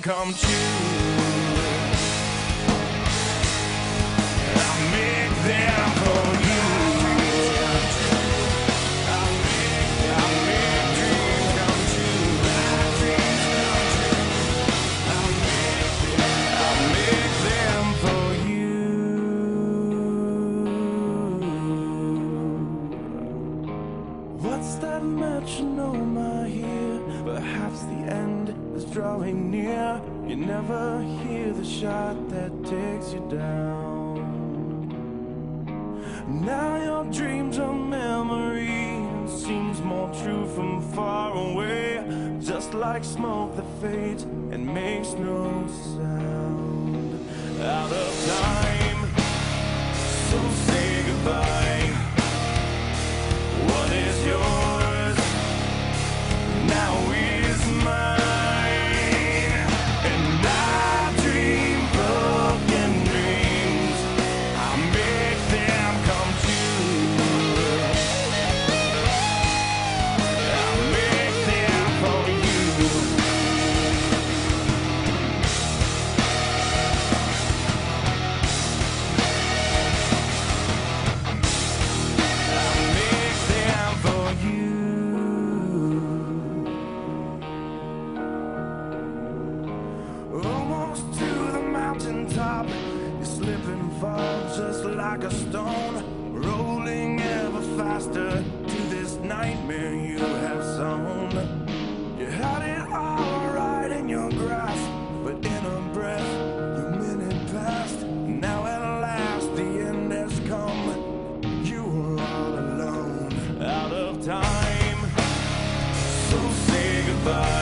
come true. I'll make them for you. I'll make dreams come true. I'll make them for you. What's that metronome I hear? Perhaps the end is drawing near. You never hear the shot that takes you down. Now your dreams are memory, and seems more true from far away. Just like smoke that fades and makes no sound. Out of time, so say goodbye. What is yours now is mine. And I dream broken dreams. I'll make them come true. I'll make them for you. I'll make them for you. Almost to the mountaintop, you slip and fall just like a stone, rolling ever faster to this nightmare you have sown. You had it all right in your grasp, but in a breath, your minute passed. Now at last the end has come. You were all alone, out of time. So say goodbye.